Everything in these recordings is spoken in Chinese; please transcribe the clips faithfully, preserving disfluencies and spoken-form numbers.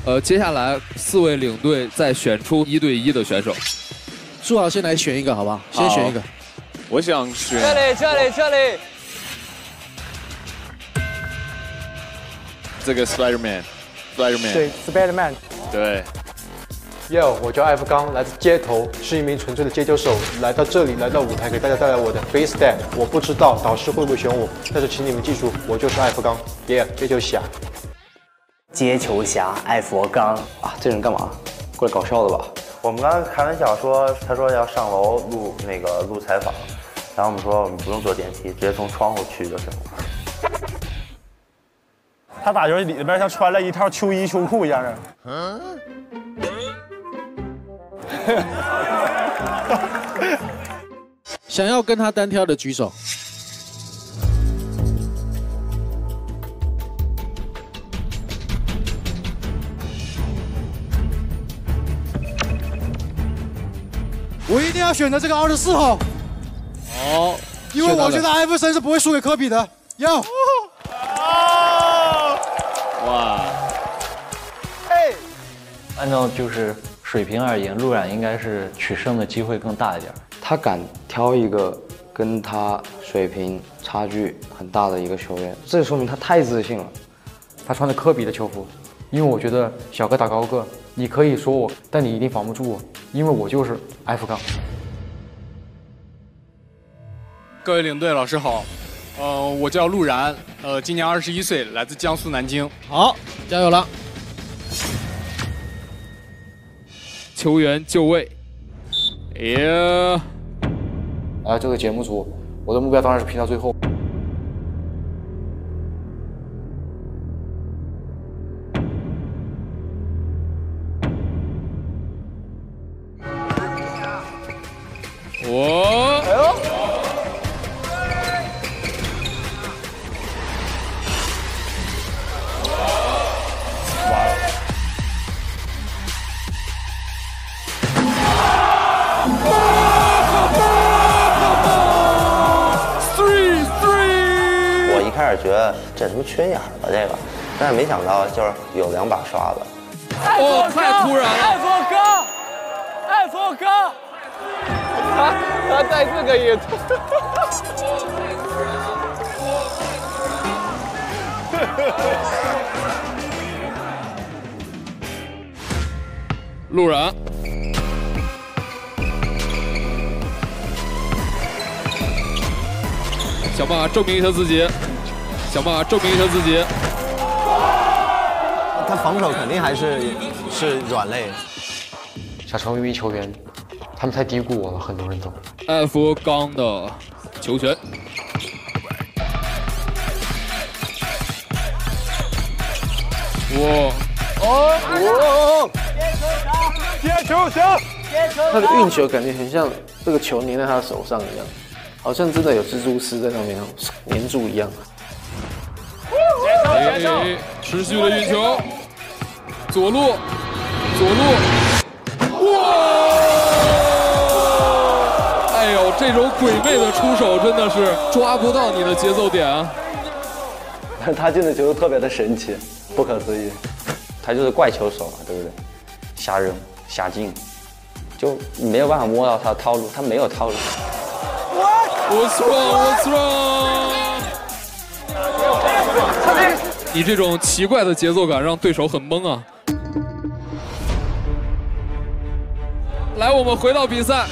呃，接下来四位领队再选出一对一的选手。 朱豪先来选一个，好不好？先选一个。 我想选。 这里，这里，这里。 这个 Spider-Man，Spider-Man。 对 ，Spider-Man。 对。 Yo， 我叫艾福刚，来自街头，是一名纯粹的街球手。来到这里，来到舞台，给大家带来我的 freestyle。我不知道导师会不会选我，但是请你们记住，我就是艾福刚，耶、yeah, ，街球侠。 街球侠艾佛刚啊，这人干嘛？过来搞笑的吧？ 我们刚刚开玩笑说，他说要上楼录那个录采访，然后我们说我们不用坐电梯，直接从窗户去就行了。 他打球里边像穿了一套秋衣秋裤一样的。嗯。 想要跟他单挑的举手。 我一定要选择这个二十四号。 好， 因为我觉得艾弗森是不会输给科比的。要。 哇。 嘿。按照就是水平而言，陆冉应该是取胜的机会更大一点。 他敢挑一个跟他水平差距很大的一个球员，这说明他太自信了。 他穿着科比的球服，因为我觉得小个打高个，你可以说我，但你一定防不住我，因为我就是艾福刚。 各位领队老师好，呃，我叫陆然，呃，今年二十一岁，来自江苏南京。 好，加油了！ 球员就位。耶！ 来这个节目组，我的目标当然是拼到最后。 我， 哎呦！ 开始觉得这是不是缺眼了这个，但是没想到就是有两把刷子。 哦，太突然了！ 艾佛刚，艾佛刚，他他带这个也。 陆冉。想办法证明一下自己。想办法证明一下自己。 他防守肯定还是是软肋。 想成为一名球员，他们太低估我了，很多人都。 艾佛刚的球权。哇！ 哦！ 接球侠！ 他的运球感觉很像这个球粘在他的手上一样，好像真的有蜘蛛丝在上面粘住一样。 哎，持续的运球，左路，左路，哇！哎呦，这种鬼魅的出手真的是抓不到你的节奏点啊！ 他进的球特别的神奇，不可思议。他就是怪球手啊，对不对？瞎扔、瞎进，就你没有办法摸到他的套路，他没有套路。 What's wrong? What's wrong? 你这种奇怪的节奏感让对手很懵啊！来，我们回到比赛。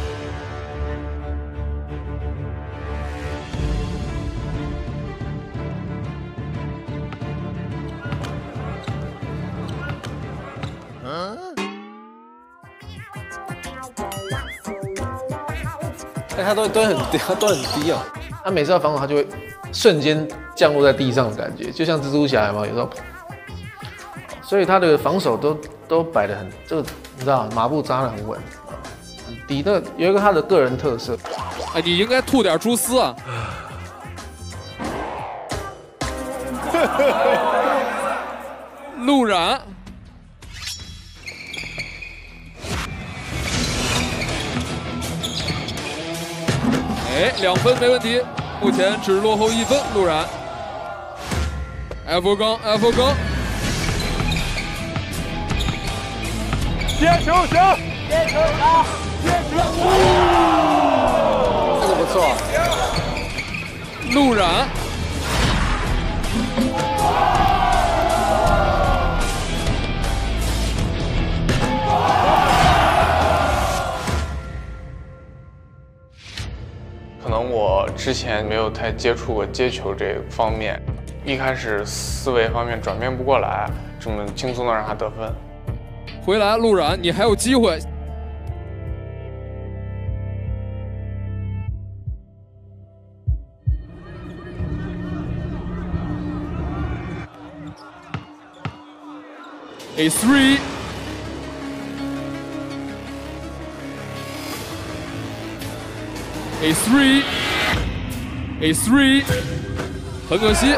哎，他都都很低，他都很低啊！他每次要防守，他就会瞬间降落在地上的感觉，就像蜘蛛侠嘛，有时候。所以他的防守都都摆得很，这个你知道，马步扎得很稳，很低。那有一个他的个人特色。 哎，你应该吐点蛛丝啊！陆冉。哎，两分没问题，目前只落后一分。陆冉，艾佛刚，艾佛刚， 接球侠，接球侠，接球侠， 这个不错。 陆冉， 可能我之前没有太接触过接球这个方面，一开始思维方面转变不过来，这么轻松的让他得分。 回来，陆冉，你还有机会。A three。A three。A three。很可惜。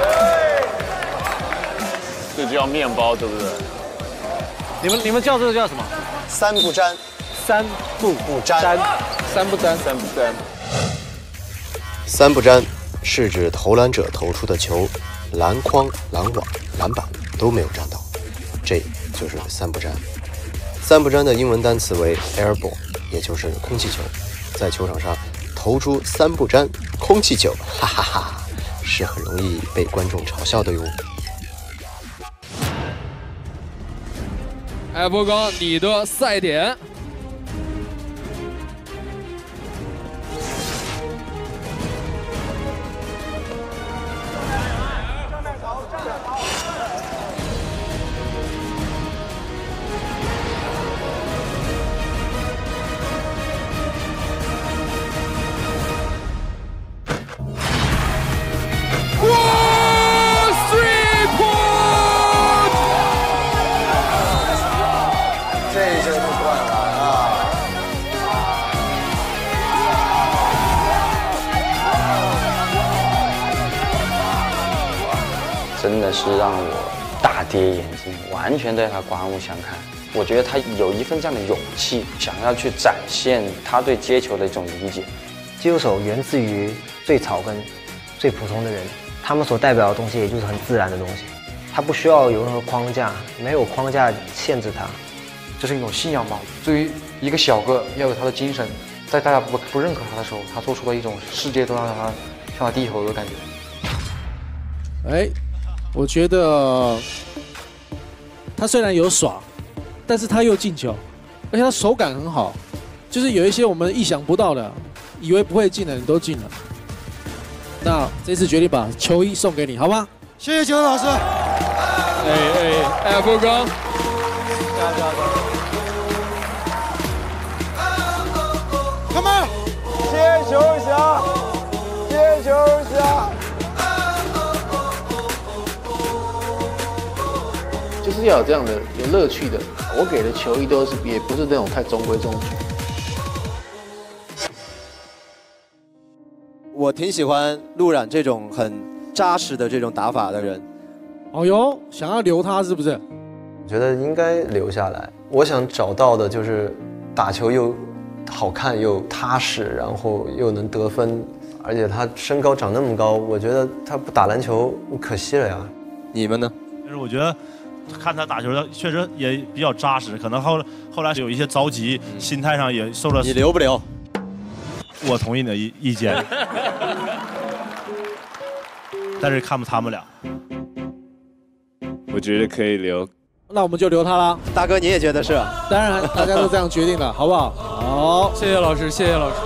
这叫面包，对不对？ 你们你们叫这个叫什么？ 三不沾， 三不不沾， 三不沾， 三不沾。 三不沾是指投篮者投出的球，篮筐、篮网、篮板都没有沾到，这就是三不沾。三不沾的英文单词为 airball， 也就是空气球。在球场上投出三不沾空气球，哈哈哈，是很容易被观众嘲笑的哟。 艾博刚，你的赛点。 真的是让我大跌眼镜，完全对他刮目相看。我觉得他有一份这样的勇气，想要去展现他对接球的一种理解。 接球手源自于最草根、最普通的人，他们所代表的东西也就是很自然的东西，他不需要有任何框架，没有框架限制他， 这是一种信仰吧。对于一个小个要有他的精神，在大家不不认可他的时候，他做出了一种世界都让他向他低头的感觉。 哎。我觉得他虽然有耍，但是他又进球，而且他手感很好，就是有一些我们意想不到的，以为不会进的你都进了。那这次决定把球衣送给你，好吗？谢谢九老师。 哎哎，艾博刚， 加加加 ！Come on！ 接球侠，接球侠。 就是要有这样的有乐趣的。我给的球衣都是也不是那种太中规中矩。 我挺喜欢陆冉这种很扎实的这种打法的人。 哦哟，想要留他是不是？ 我觉得应该留下来。我想找到的就是打球又好看又踏实，然后又能得分，而且他身高长那么高，我觉得他不打篮球可惜了呀。你们呢？ 但是我觉得。看他打球，他确实也比较扎实，可能后后来有一些着急，嗯、心态上也受了。 你留不留？ 我同意你的意意见，但是看不他们俩。 我觉得可以留。 那我们就留他啦。 大哥，你也觉得是？ 当然，大家都这样决定的，好不好？好， 谢谢老师，谢谢老师。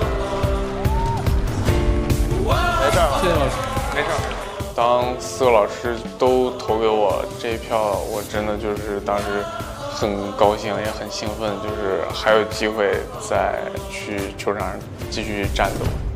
没事谢谢老师， 没事。当四个老师都投给我这一票，我真的就是当时很高兴，也很兴奋，就是还有机会再去球场上继续战斗。